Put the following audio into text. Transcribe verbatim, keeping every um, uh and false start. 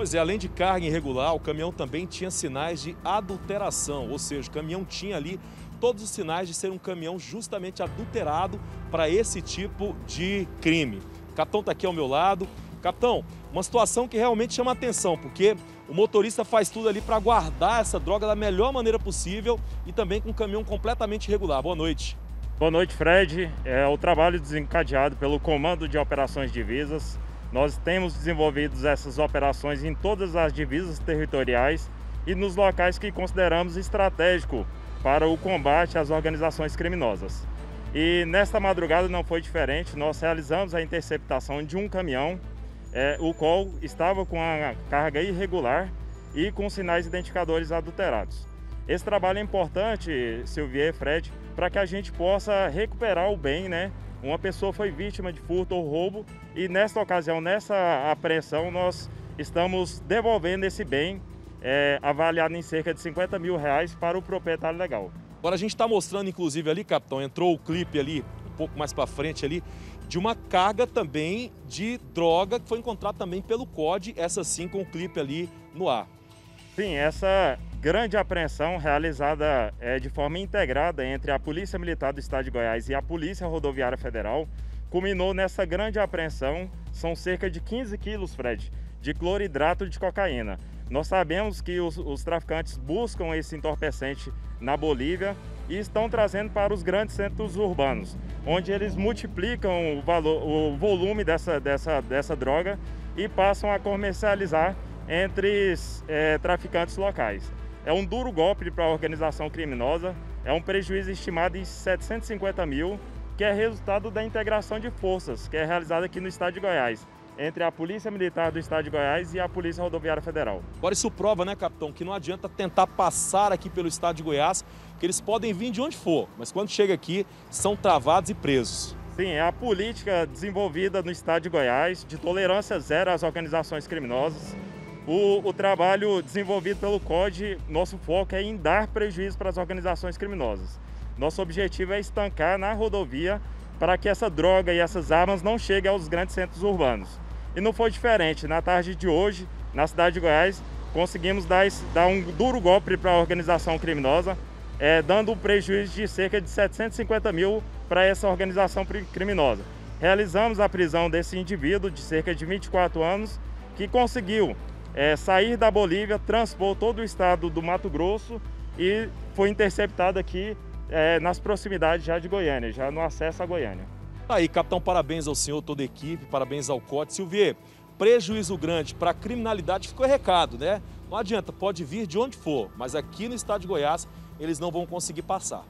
Pois é, além de carga irregular, o caminhão também tinha sinais de adulteração, ou seja, o caminhão tinha ali todos os sinais de ser um caminhão justamente adulterado para esse tipo de crime. O capitão está aqui ao meu lado. Capitão, uma situação que realmente chama a atenção, porque o motorista faz tudo ali para guardar essa droga da melhor maneira possível e também com um caminhão completamente irregular. Boa noite. Boa noite, Fred. É o trabalho desencadeado pelo Comando de Operações Divisas. Nós temos desenvolvido essas operações em todas as divisas territoriais e nos locais que consideramos estratégico para o combate às organizações criminosas. E nesta madrugada não foi diferente, nós realizamos a interceptação de um caminhão, é, o qual estava com a carga irregular e com sinais identificadores adulterados. Esse trabalho é importante, Silvier, Fred, para que a gente possa recuperar o bem, né? Uma pessoa foi vítima de furto ou roubo e nesta ocasião, nessa apreensão, nós estamos devolvendo esse bem é, avaliado em cerca de cinquenta mil reais para o proprietário legal. Agora a gente está mostrando, inclusive ali, capitão, entrou o clipe ali, um pouco mais para frente ali, de uma carga também de droga que foi encontrada também pelo C O D, essa sim com o clipe ali no ar. Sim, essa grande apreensão realizada é, de forma integrada entre a Polícia Militar do Estado de Goiás e a Polícia Rodoviária Federal, culminou nessa grande apreensão, são cerca de quinze quilos, Fred, de cloridrato de cocaína. Nós sabemos que os, os traficantes buscam esse entorpecente na Bolívia e estão trazendo para os grandes centros urbanos, onde eles multiplicam o, valor, o volume dessa, dessa, dessa droga e passam a comercializar entre é, traficantes locais. É um duro golpe para a organização criminosa, é um prejuízo estimado em setecentos e cinquenta mil, que é resultado da integração de forças, que é realizada aqui no estado de Goiás, entre a Polícia Militar do Estado de Goiás e a Polícia Rodoviária Federal. Agora isso prova, né, capitão, que não adianta tentar passar aqui pelo estado de Goiás, que eles podem vir de onde for, mas quando chega aqui, são travados e presos. Sim, é a política desenvolvida no estado de Goiás, de tolerância zero às organizações criminosas. O, o trabalho desenvolvido pelo C O D, nosso foco é em dar prejuízo para as organizações criminosas. Nosso objetivo é estancar na rodovia para que essa droga e essas armas não cheguem aos grandes centros urbanos. E não foi diferente. Na tarde de hoje, na cidade de Goiás, conseguimos dar, esse, dar um duro golpe para a organização criminosa, é, dando um prejuízo de cerca de setecentos e cinquenta mil para essa organização criminosa. Realizamos a prisão desse indivíduo de cerca de vinte e quatro anos, que conseguiu é, sair da Bolívia, transpor todo o estado do Mato Grosso e foi interceptado aqui é, nas proximidades já de Goiânia, já no acesso a Goiânia. Aí, capitão, parabéns ao senhor, toda a equipe, parabéns ao C O D. Silvier, prejuízo grande para a criminalidade ficou recado, né? Não adianta, pode vir de onde for, mas aqui no estado de Goiás eles não vão conseguir passar.